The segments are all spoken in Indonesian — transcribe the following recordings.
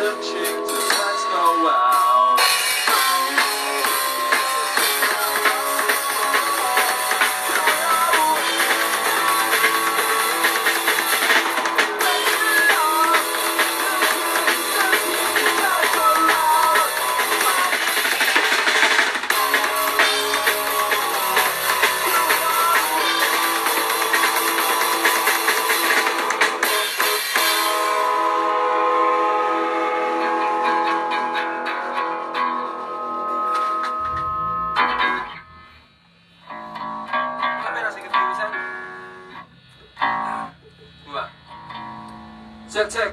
searching to find snow out. Cek.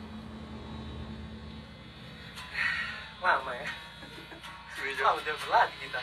Lama ya. Udah berlatih kita.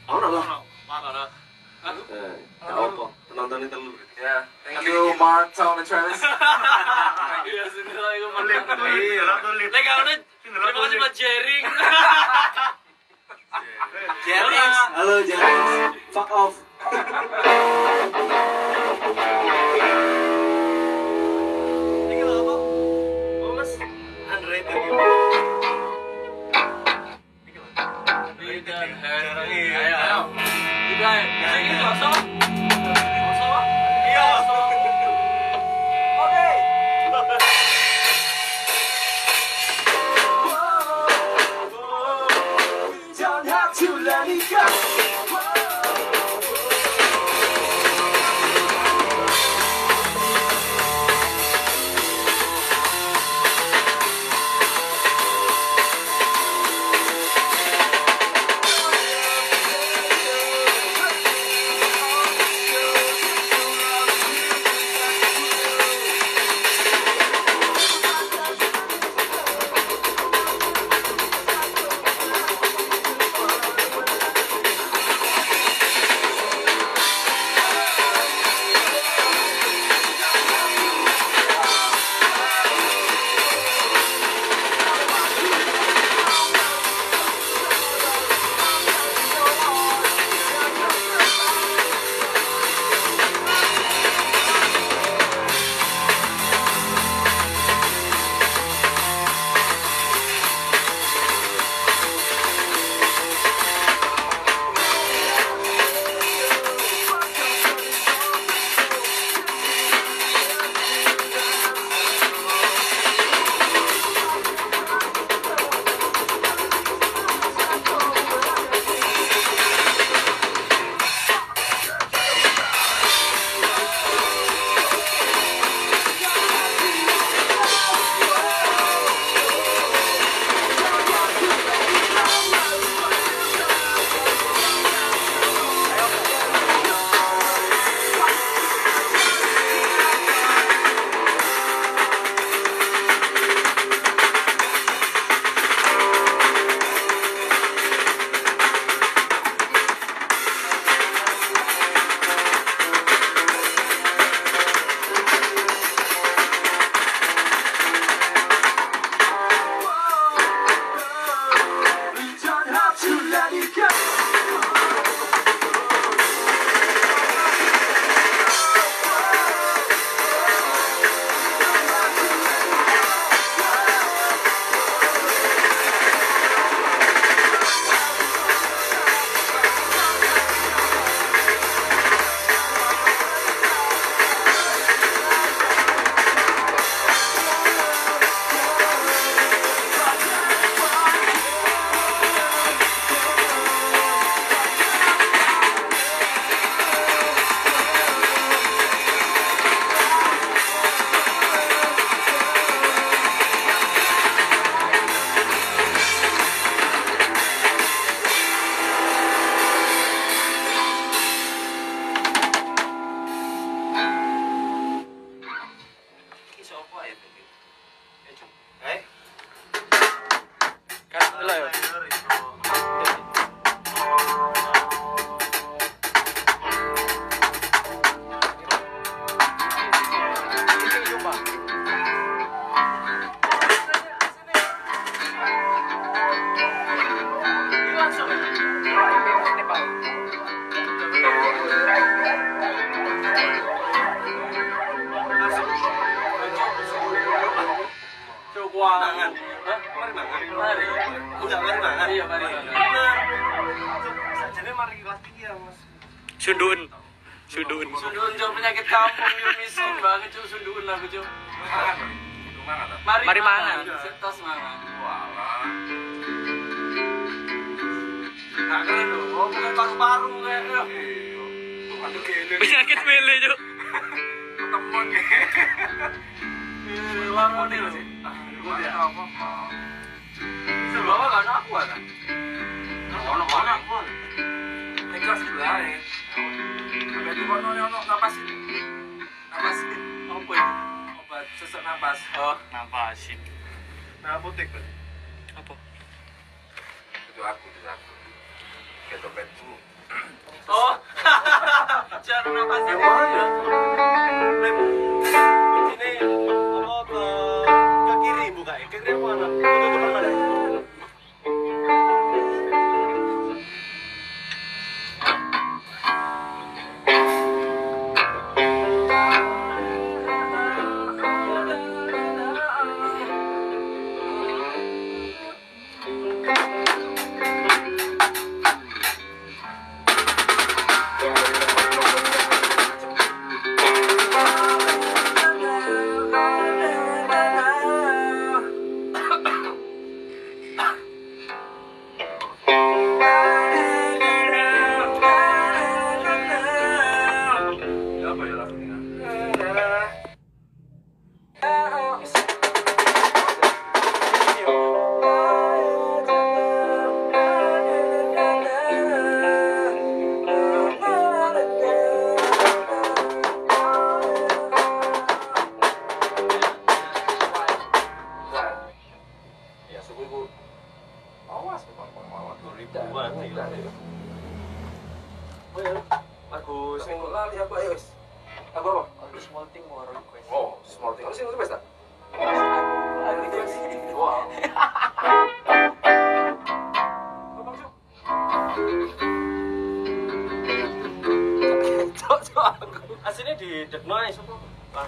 Ono lah. Mana? Ya apa? Penontonnya telu. Yeah, thank you Mark, Tom, and Travis. Iya, sendiri aku menang. Iya. Lagi aku terima kasih buat sharing. Jerings. Halo Jerings. Fuck off. Ini kalau apa? Oh mas, underrated gitu. Ayo. Juga, ini kosong. Kosong. Iya. Oke. Don't have to let it go. Mangan. Hah? Mari mangan. Mari. Udah mari mangan. Iya, mari mangan. Bener. Sajane mari lagi ya, Mas. Sundun. Sundun. Sundun jauh penyakit kampung yo miskin banget cuy sundun aku cuy. Mari mangan. Setos mangan. Walah. Nah, keren lho. Oh, bukan paru-paru kayak lho. Aduh kene. Penyakit mele, Cuk. Ketemuan ya. Warung ini lho. Apa? Sebawa kan aku kan. Ono aku. Ikhlas sebelah ya. Ada di kono ono napas. Napas. Apa ya? Obat sesak napas. Oh, Nampasin. Nah, apotek kan. Apa? Itu aku. Kayak dompetku. Jangan napas ini. Ini apa ke kiri buka ya? Ke kiri mana? Tutup mana? Lagu sing lali aku ayo wis. Lagu apa? Lagu Small Thing mau request. Oh, Small Thing. Sing request ta? Aku request. Wow. Cok aku. Asine di Dekno ae sopo?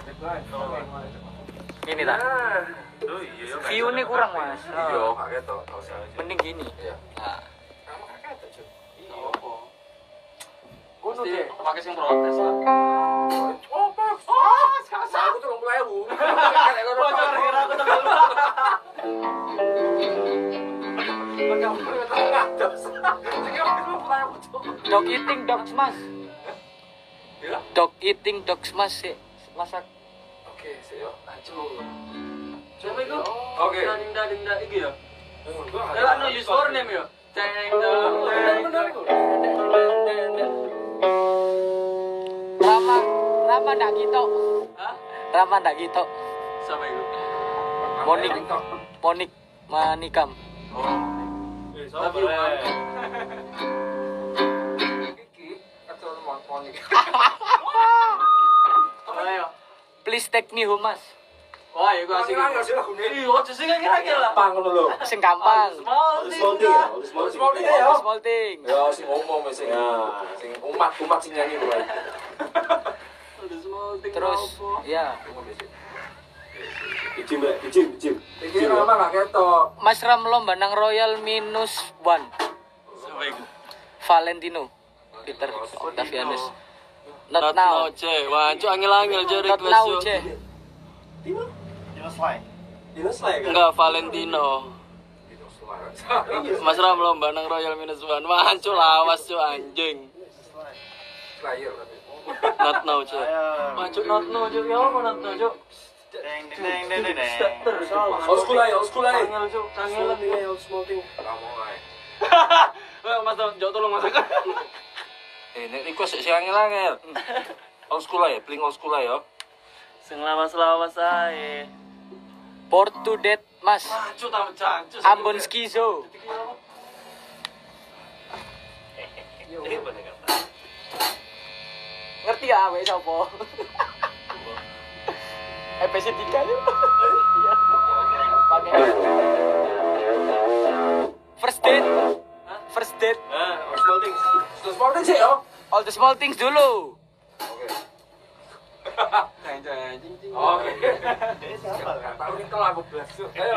Ini tak. Oh iya. View-nya kurang, Mas. Iya, gak ketok. Mending gini. Iya. Nah, Kamu gak ketok, Cuk. Iya. mesti pakai sing protes lah. Oh, Pak. Oh, sekarang aku tuh 30.000. Bocor kira aku tambah lu. Dog eating dogs, Mas. Ya? Dog eating dogs, Mas. Sih. Masak. Oke, siap. Coba itu. Oke. Ding iki ya. Ya, no use for name ya. Rama ndak gitu. Hah? Rama ndak gitu. Siapa itu? Monik Manikam. Love you, man. Iki atau Monik. Ayo. Please take me home, Mas. Wah, iku asik. Iya, aja sing kira-kira. Pang ngono lho. Sing gampang. Small thing ya. Small thing ya. Small thing. Ya sing ngomong sing sing umat sing nyanyi kuwi. Terus ya. Bijim rek, bijim. Iki nama gak ketok. Mas Ram lomba nang Royal minus one. Siapa itu? Valentino. Peter Octavianus. Not now. Ce. Wah, cuk angel-angel je Not request now, yo. Ce. Dinas lah kan. Enggak Valentino. Mas Ram lomba nang Royal minus one. Wah, cuk lawas cuk anjing. Slayer tapi. Not now, ce. Wah, cuk not now, cuk. Ya apa not now, cuk? Deng. Old school aja. Angel, cuk. Angel old small thing. Kamu aja. Mas, jauh tolong masak. Ini request si angel. Old school aja, pling old school aja. Sing lawas-lawas ae. Port to death, Mas. Cuk tak pecah. Ambon skizo. Ngerti ya, wes apa? Episode 3 yuk. Iya. Pakai. First date. First date. Small thing sih, yo. All the small things dulu. Oke. Oke. Tahu ini kalau aku belas. Ayo.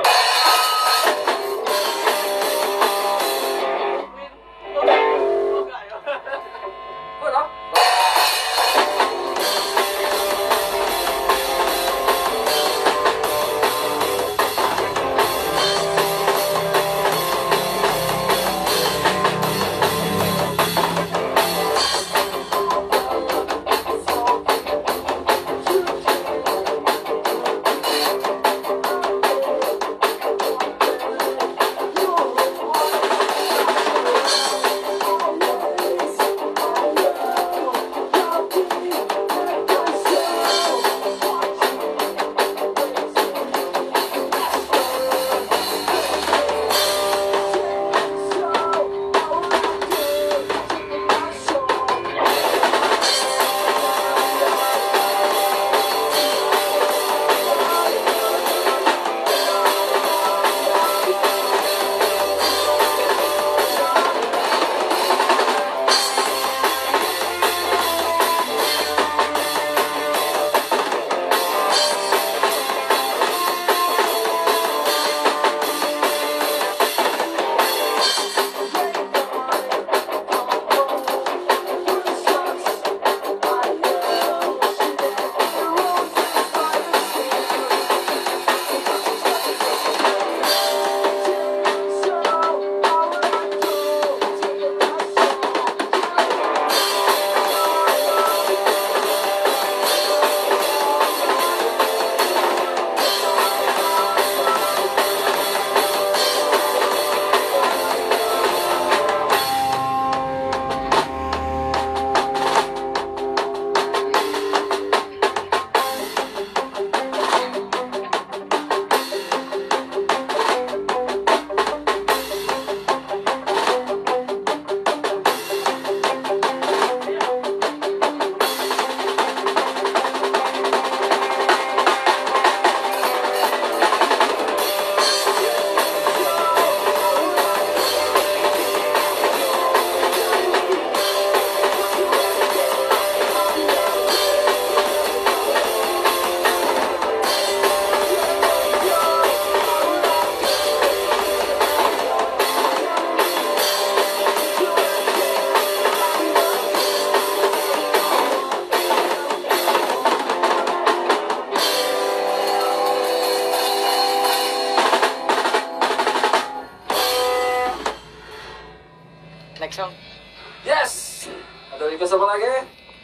Ada request apa lagi?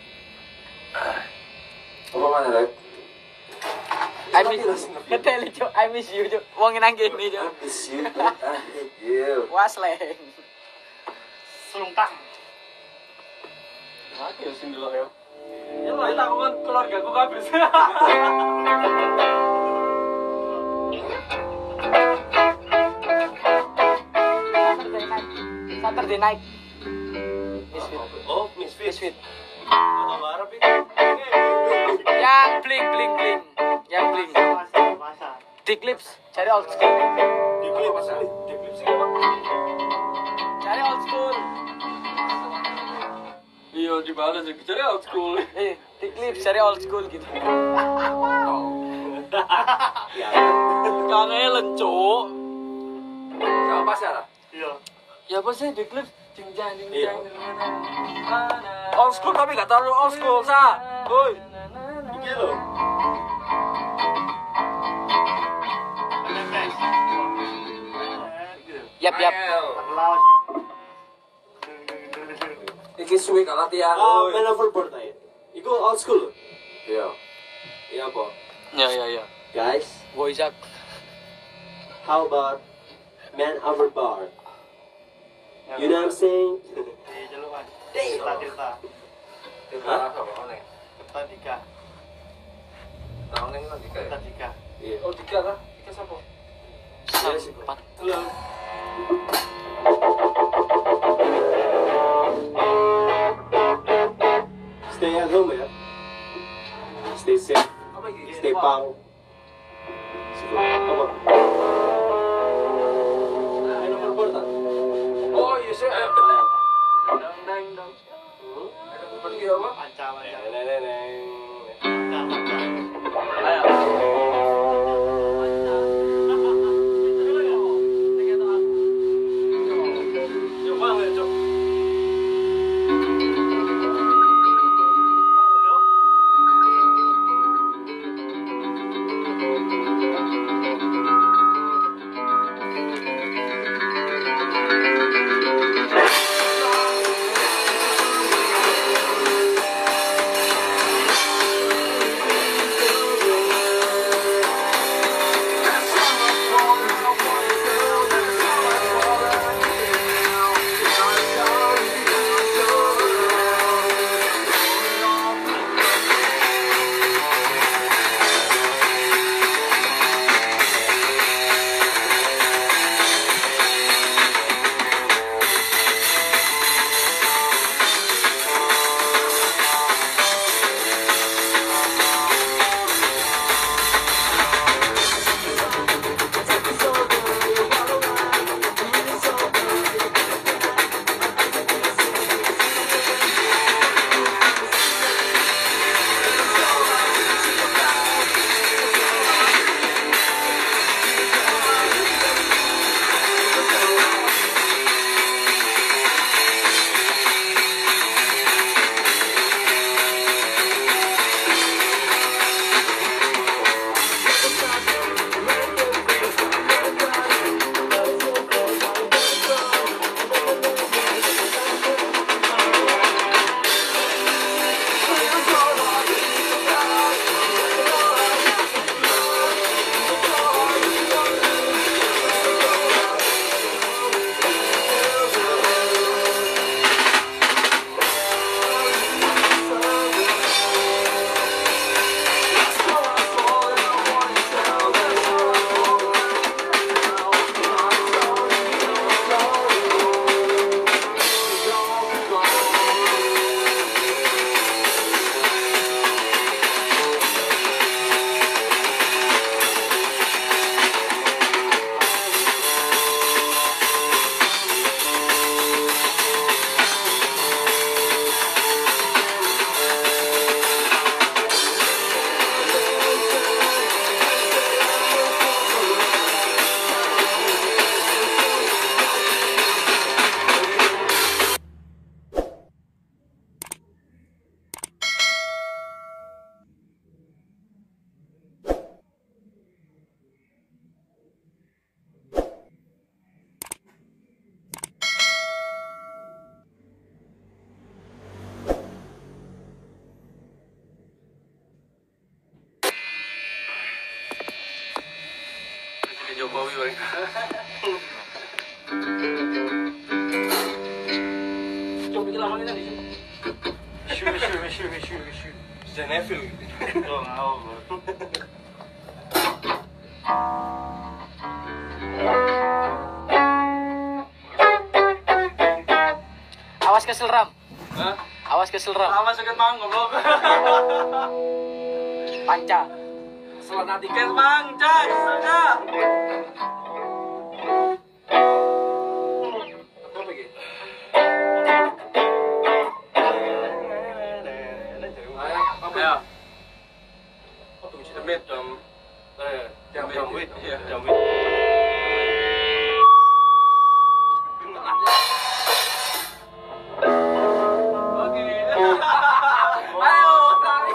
Apa mana, Rek? I miss ngeteli cuk, I miss you cuk. Wong nang kene cuk. Miss you, but I hate you. Wasleng. Selungtang. Oke, sing dulu ya. Ya lah, itu aku kan keluarga aku kabeh. Saturday night. Oh, Misfit. Misfit. Atau Arab itu. Yang bling bling bling. Yang bling. Masa. Di clips, cari old school. Di klip sih apa? Cari old school. Iya, di mana sih? Cari old school. Di clips cari old school gitu. Kangen, cuk. Enggak pas ya? Iya. Ya apa sih di clips? Jingjang jingjang. Old school tapi enggak terlalu old school, Sa. Woi. Iki lho. Yap yap. Lawas sih. Iki suwe gak latihan. Man overboard aja. Iku old school. Iya. Iya apa? Ya ya ya. Guys, Wojak. how about man overboard? You know what I'm saying? Iya, jeluan. Tirta. Hah? Aneh. Tirta Dika. Tahun ini lagi Tirta kayak. Dika. Iya. Oh, Dika kah? Dika siapa? Sempat. Halo. Stay at home ya. Stay safe. Apa iki? Stay pang. Apa? Man overboard ah. Oh, iya sih. Dang dang dang. Pergi apa? Ancam. Ayo. Coba lihat, Cok. Jokowi paling. Coba bikin lama ini. Shu. Zeneville. Oh, ngawur. Awas kesel Ram. Hah? Awas kesel Ram. Lama sakit mang goblok. Panca. Selana tiket mang, cak, sudah. Apa lagi? Ayo. Apa kunci demit jam? Jam wit. Iya, jam wit. Oke. Ayo, tarik.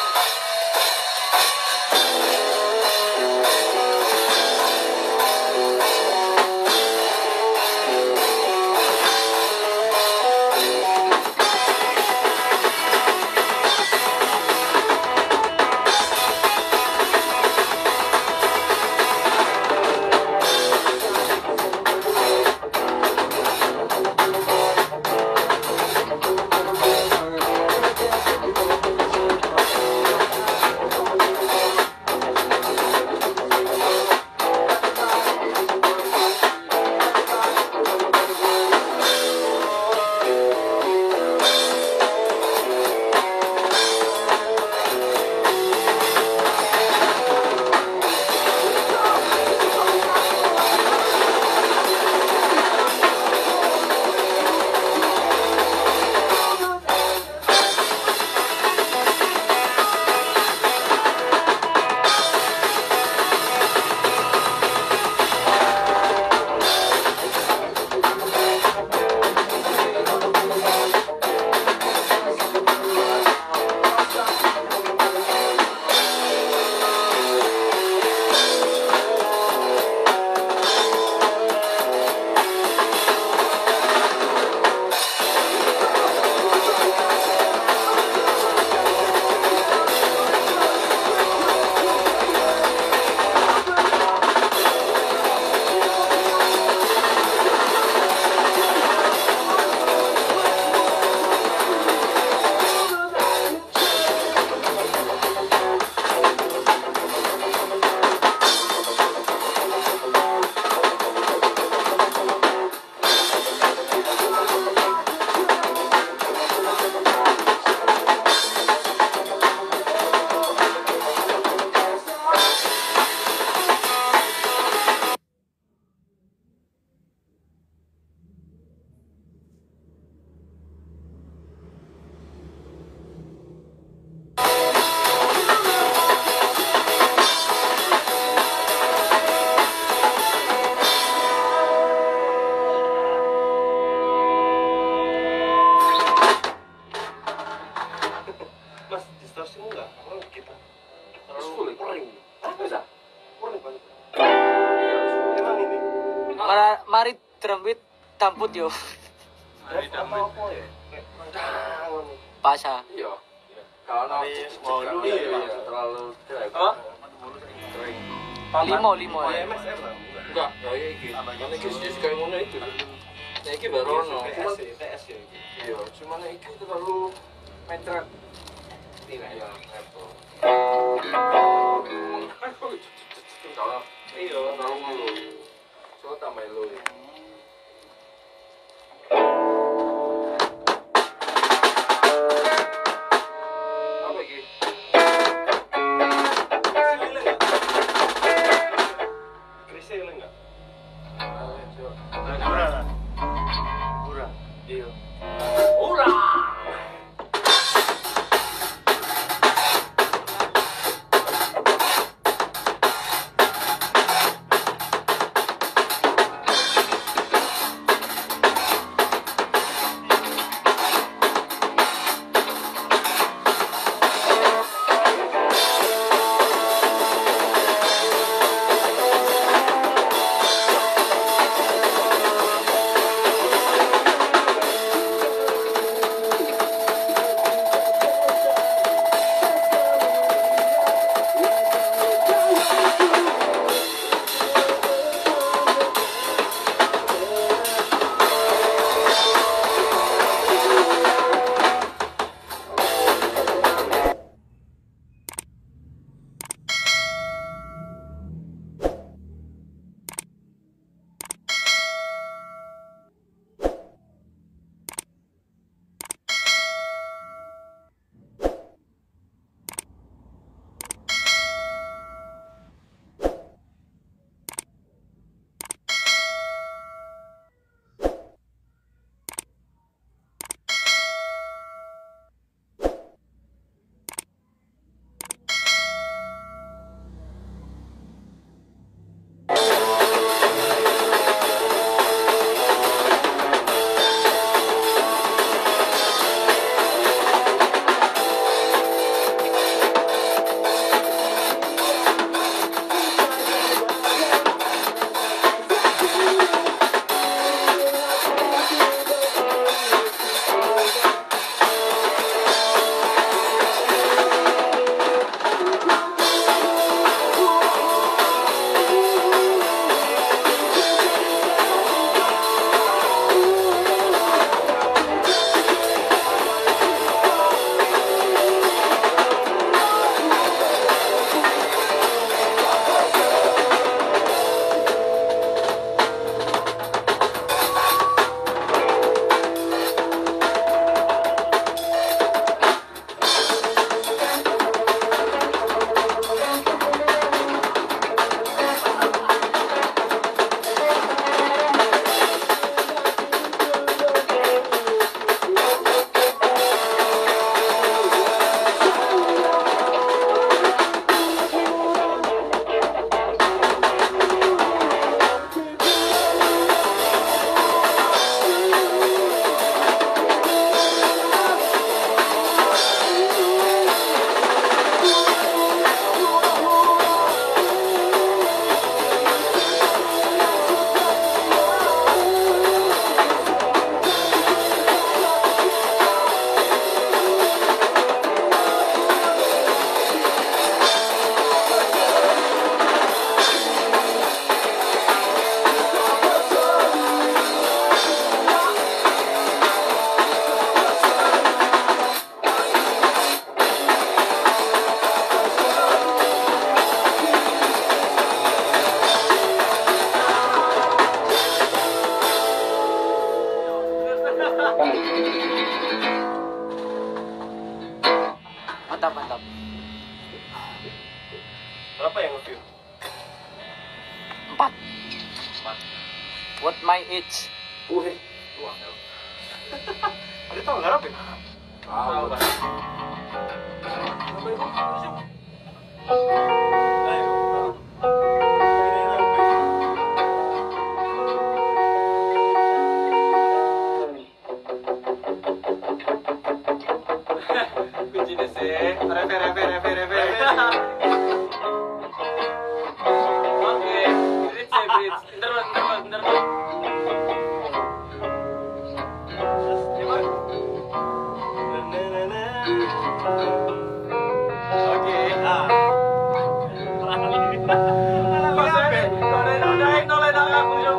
Mas, distorsimu enggak? Oh, kita. Terlalu kering. Bisa. Kering banget. Emang ini. Mari drum beat tamput yo. Mari damai. Apa ya? Pasha. Iya. Kalau Mau dulu ya. terlalu Apa? Limo ya. MSR lah. enggak, kayak iki. Mana iki sih kayak ngono itu. Nah, iki baru ono. Cuman TS ya. iya, cuman iki terlalu mencret. Tidak ya, Apple. Kalau iya, terlalu mulu. Coba tambah lu. Apa iki? Krisnya hilang enggak? Murah. Murah. Iya. Murah. Mantap. Berapa yang nge-view? 4. What my age? Wih, tuang ya. Ada tau garap ya? Tahu kan. Ayo. Ini yang Kunci DC. Reve. Oke, bridge. Bentar. Oke. Noleh aku yuk.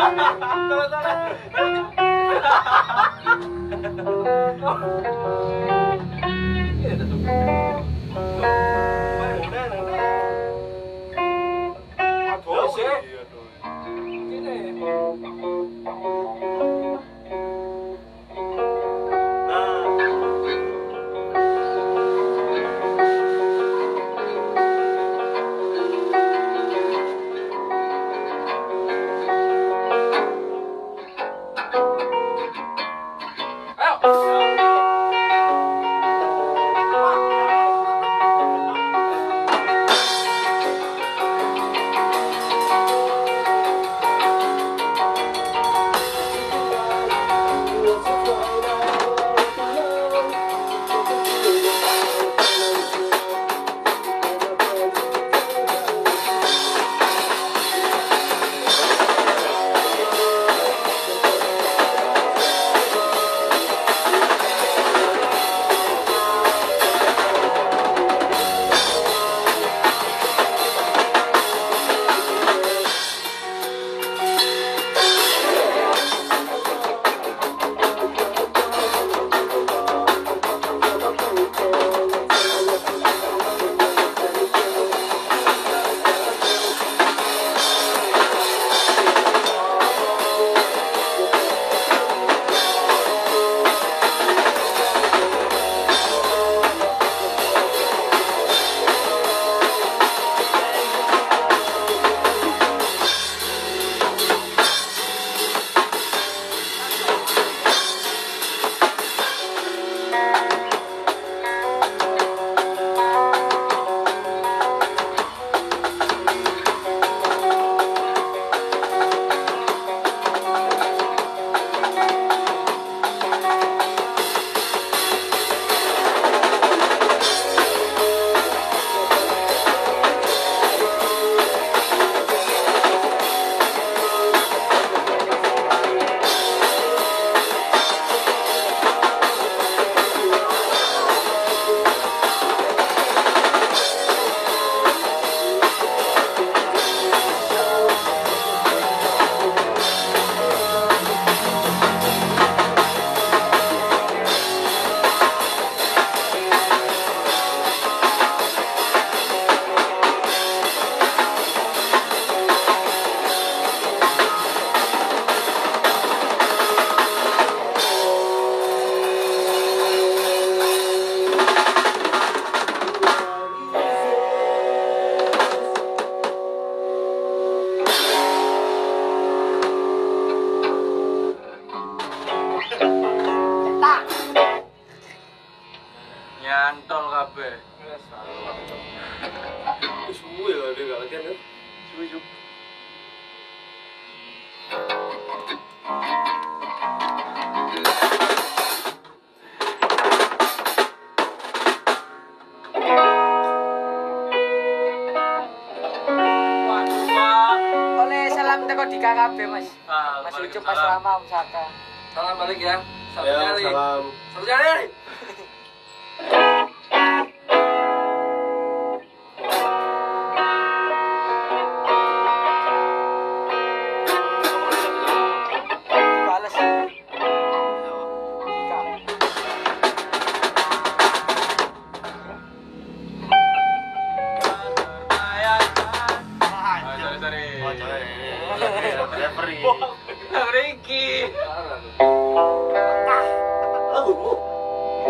Nyantol kabeh. Suwe lah dia gak latihan kan? Suwi. Oleh salam teko di KKB Mas. Mas Ucup Mas Rama Om Saka. Salam balik ya. Satu Ya, jari. salam. Satu jari. Balas. Lagumu?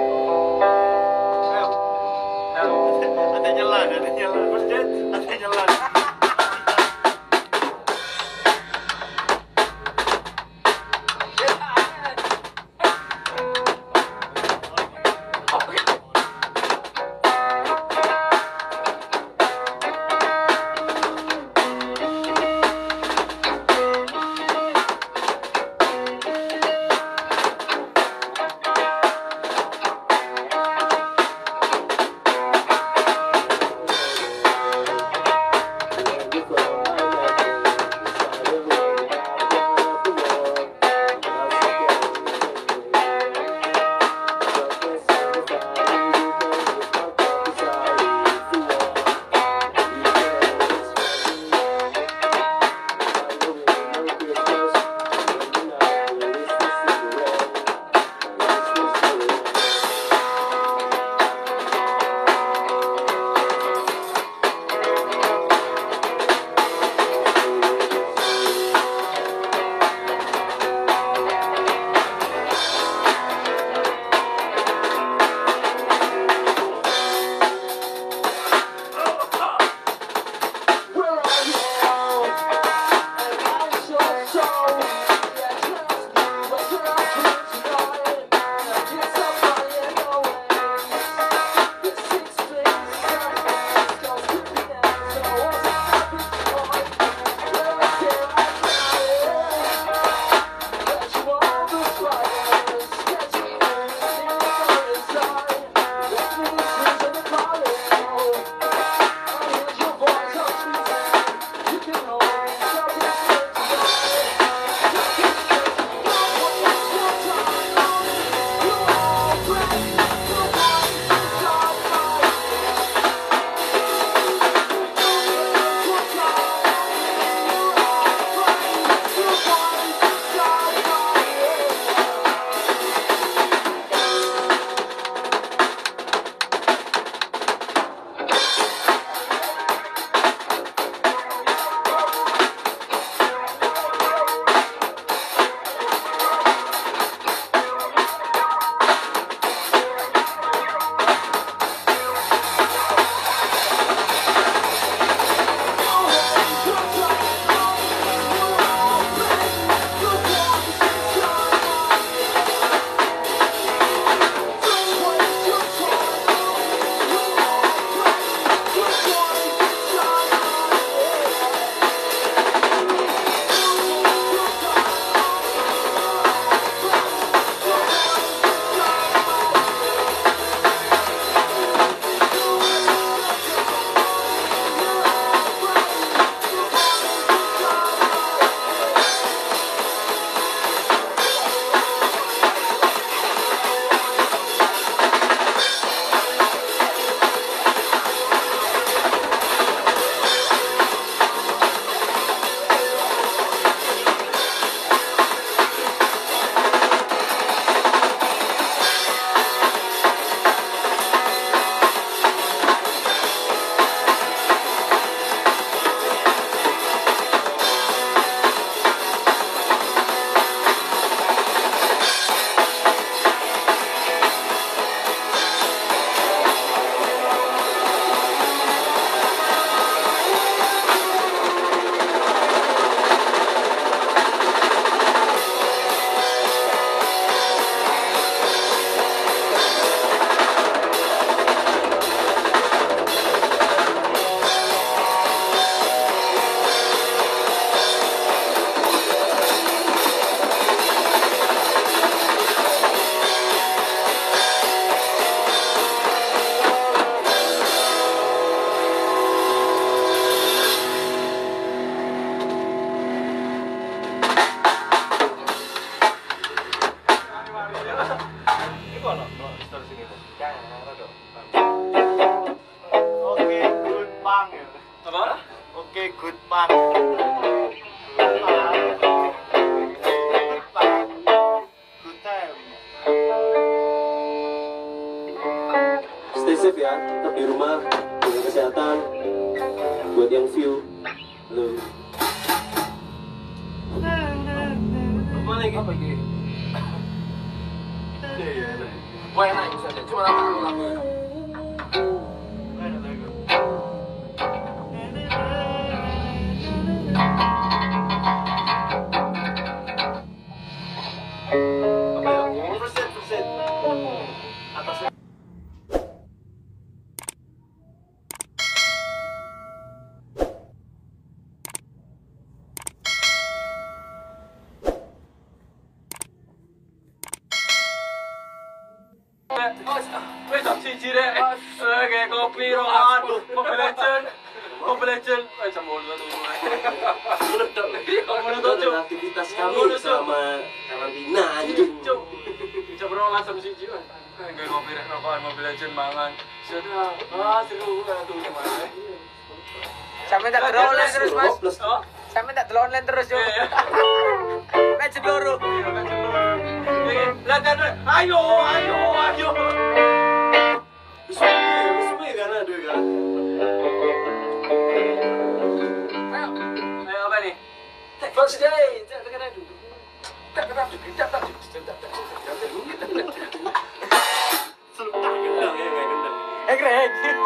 pang ya. Apa? Oke, good pang. Good time. Stay safe ya, tetap di rumah, jaga kesehatan. Buat yang view, halo. Apa lagi? Apa lagi? Wah enak bisa deh, cuma lagu. Apa ya? Persen. Atasnya. Wes tak siji rek. Kayak kopi ro aduh, Mobile Legend. Eh sama lu tuh. Meledak. Itu adalah aktivitas kami selama karantina anjing. Bisa berolah sama siji kan. Kayak kopi rek rokokan Mobile Legend mangan. Sudah. Seru tuh gimana. Sampe tak delok online terus, Mas. Plus. Sampe tak delok online terus, yo. Legend loro. Lah kan ayo. Semua kan ada kan. Ayo apa nih? First day. Gendang ya, kayak gendang. Keren.